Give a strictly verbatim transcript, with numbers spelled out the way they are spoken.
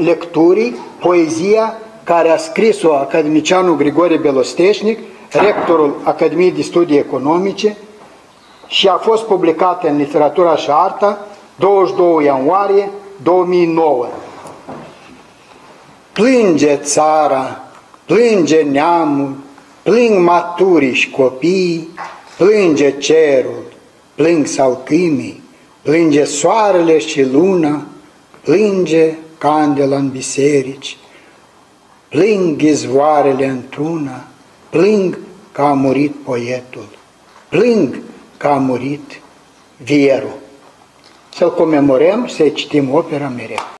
lecturii poezia care a scris-o academicianul Grigore Belosteșnic, rectorul Academiei de Studii Economice, și a fost publicată în Literatura și Arta douăzeci și doi ianuarie două mii nouă. Plânge țara, plânge neamul, plâng maturii și copiii, plânge cerul, plâng salcâmii, plânge soarele și luna, plânge candela în biserici, plâng izvoarele într-una, plâng că a murit poetul, plâng că a murit vierul. Să-l comemorăm și să-i citim opera mereu.